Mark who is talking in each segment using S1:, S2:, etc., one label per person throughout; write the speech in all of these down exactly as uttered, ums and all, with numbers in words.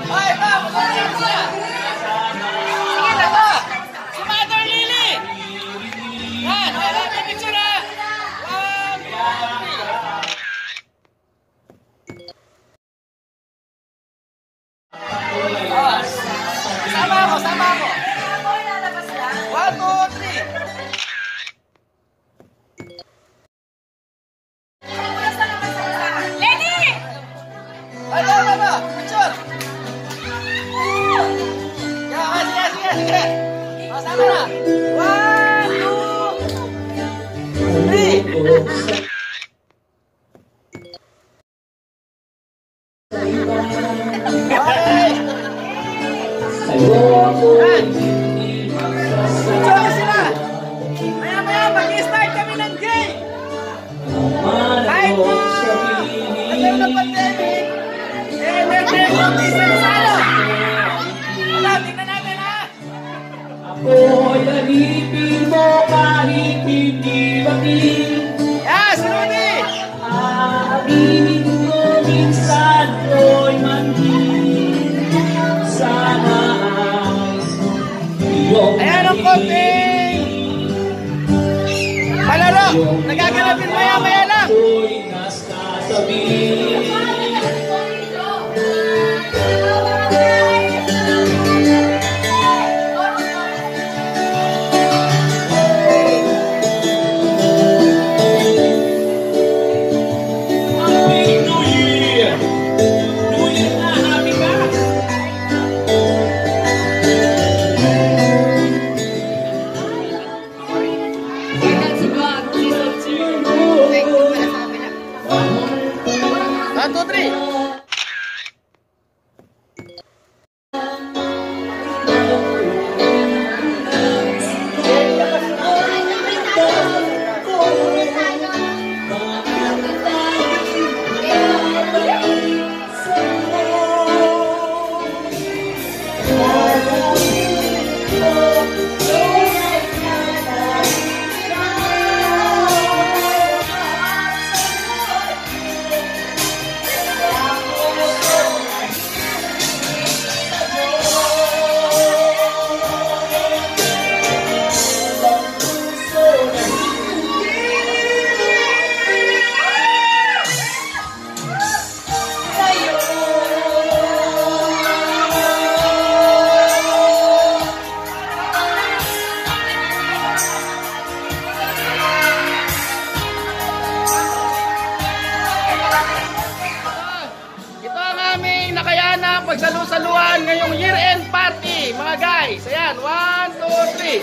S1: Ay, pa! Sige na to! Si Mother Lily! Yan! Wala na picture ha! One, two, three! Sama ako! Sama ako! One, two, three! Ano, ano, picture! Ya, sige, sige, sige! O, sama na! One, two, three! Okay! Yan! Picture sila! Maya-maya, mag-i-start kami ng game! Kahit na ayaw na pandemic, eh, may premium diesel salo! Wala, tingnan natin ha!
S2: Ako'y alipin mo kahit hindi batin.
S1: Yes, Rudy!
S2: Aaminin mo minsan ko'y manhin. Sana ay iyong
S1: ayan ang konting palaro! Nagaganapin maya-maya lang!
S2: ako'y nasasabihin.
S1: One, two, three! Nakayanang pagsalu-saluhan ngayong year-end party, mga guys. Ayan, one, two, three.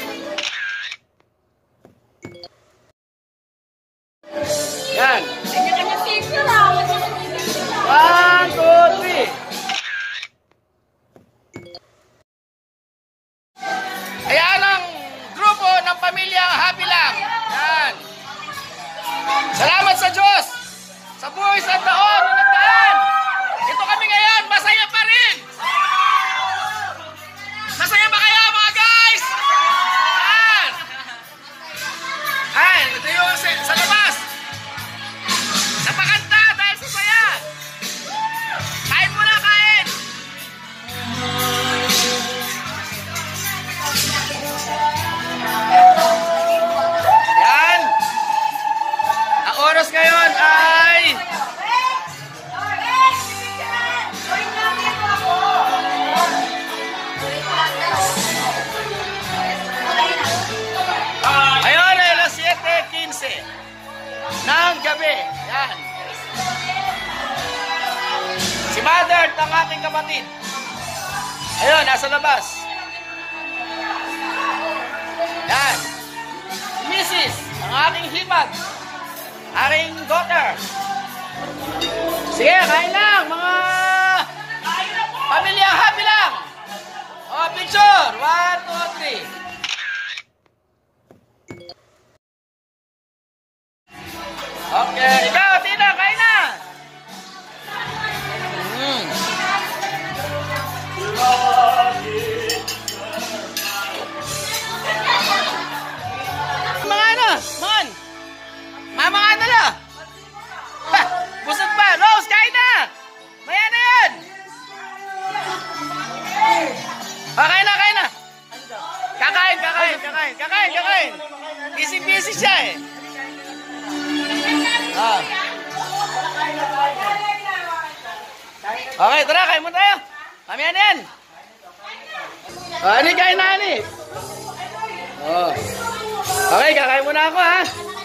S1: Yan. One, two, three. Ayan ang grupo ng pamilyang happy lang. Yan. Salamat sa Diyos sa buhay sa taon na nagdaan. Ito kami ngayon, masaya pa rin! Masaya ba kayo mga guys? Yan! Ay, ito yung sa labas. Napakanta dahil sa saya. Kain muna, kain! Yan! Ang oras ngayon ay ayun, ay alas siyete quince ng gabi. Yan. Si Mother at ang aking kapatid. Ayun, nasa labas. Yan. Missus, ang aking hipag. Aking daughter. Sige, kain lang, mga pamilya happy lang. O, picture. One, two, three. Okay, ikaw, Tina, kain na! Mm. Mga ano, man! Mama ano la? Ha! Busog pa! Rose, kain na! Maya na yan! kakain. Kakain, kakain. Busy-busy siya eh. Ah. Okay, tara, kain mo tayo. Kami yan yan. Ah, ani, kain na, ani. Oh. Okay, kakain muna ako, ha.